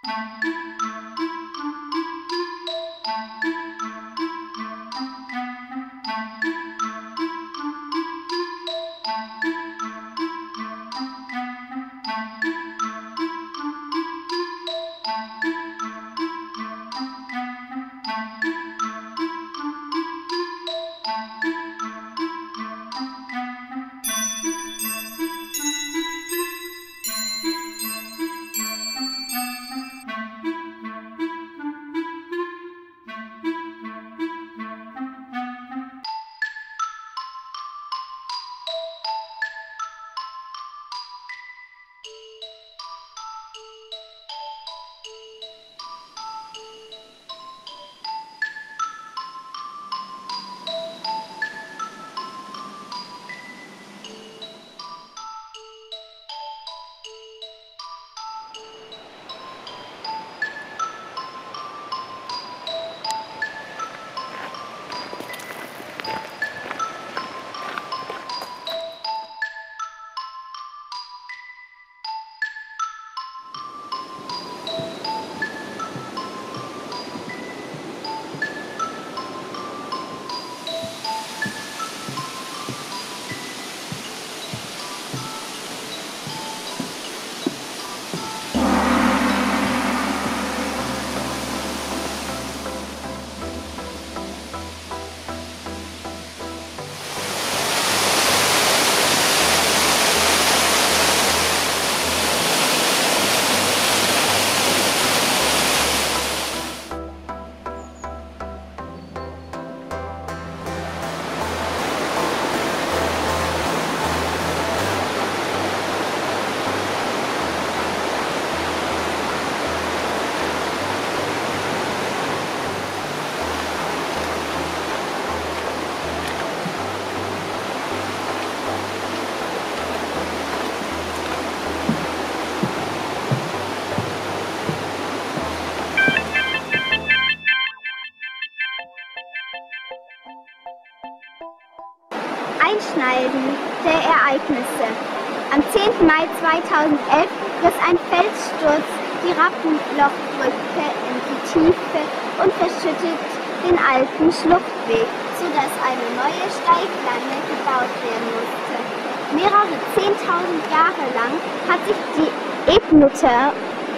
Einschneiden der Ereignisse. Am 10. Mai 2011 riss ein Felssturz die Rappenlochbrücke in die Tiefe und verschüttet den alten Schluchtweg, sodass eine neue Steiglange gebaut werden musste. Mehrere 10.000 Jahre lang hat sich die Ebnuter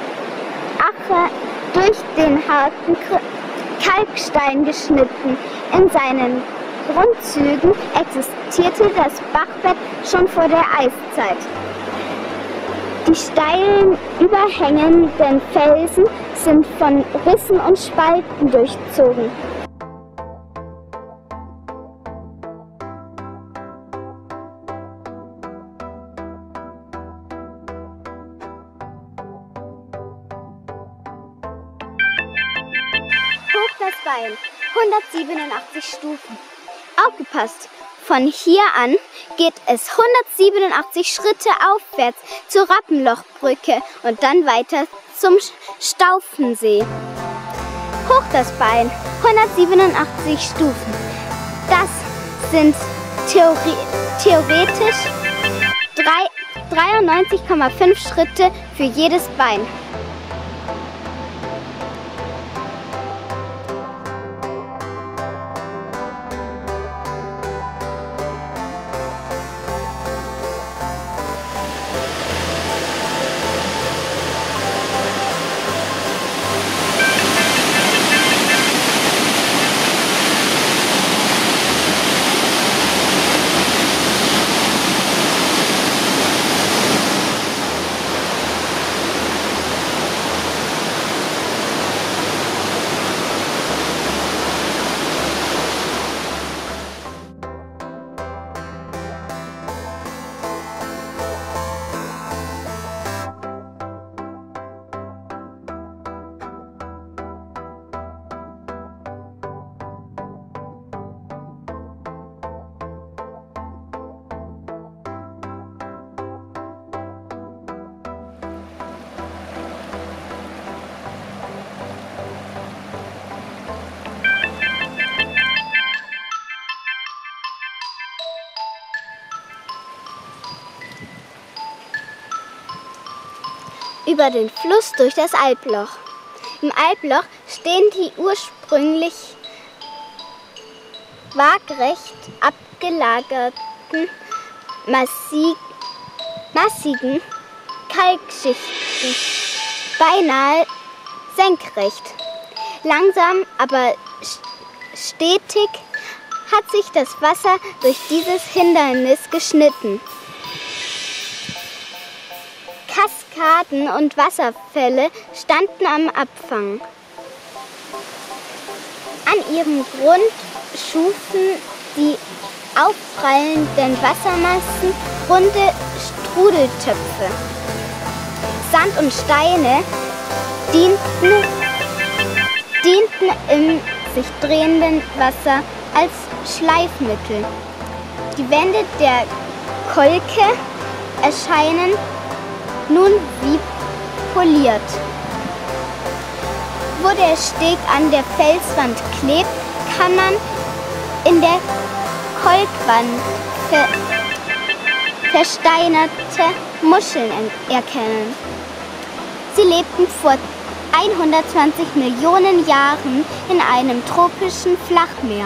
Ache durch den harten Kalkstein geschnitten. In seinen Grundzügen existierte das Bachbett schon vor der Eiszeit. Die steilen, überhängenden Felsen sind von Rissen und Spalten durchzogen. Hoch das Bein, 187 Stufen. Aufgepasst! Von hier an geht es 187 Schritte aufwärts zur Rappenlochbrücke und dann weiter zum Staufensee. Hoch das Bein, 187 Stufen. Das sind theoretisch 93,5 Schritte für jedes Bein. über den Fluss durch das Albloch. Im Albloch stehen die ursprünglich waagrecht abgelagerten, massigen Kalkschichten, beinahe senkrecht. Langsam, aber stetig hat sich das Wasser durch dieses Hindernis geschnitten. Kaskaden und Wasserfälle standen am Abfang. An ihrem Grund schufen die aufprallenden Wassermassen runde Strudeltöpfe. Sand und Steine dienten im sich drehenden Wasser als Schleifmittel. Die Wände der Kolke erscheinen nun wie poliert. Wo der Steg an der Felswand klebt, kann man in der Kolkwand versteinerte Muscheln erkennen. Sie lebten vor 120 Millionen Jahren in einem tropischen Flachmeer.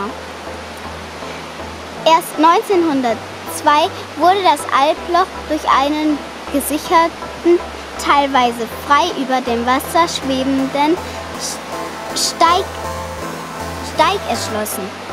Erst 1902 wurde das Albloch durch einen gesicherten, teilweise frei über dem Wasser schwebenden Steig erschlossen.